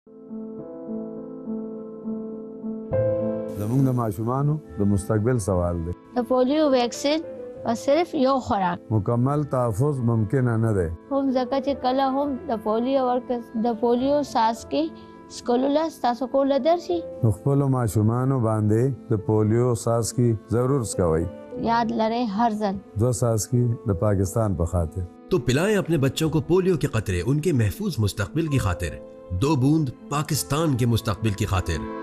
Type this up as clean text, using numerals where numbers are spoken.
زمونږ د ماشومانو د مستقبل سوال دی. د پولیو ویکسین په صرف یو خوراک مکمل تحفظ ممکن نه دی. هم ځکه چې کله هم د پولیو ورکس د پولیو څاڅکي سکولولا ستاسو کول درشي نو خپلو ماشومانو باندې د پولیو څاڅکي ضرور څکوئ. یاد لرئ ہر ځل 2 څاڅکي د پاکستان په خاطر. तो पिलाएं अपने बच्चों को पोलियो के कतरे उनके महफूज मुस्तकबिल की खातिर. 2 बूंद पाकिस्तान के मुस्तकबिल की खातिर.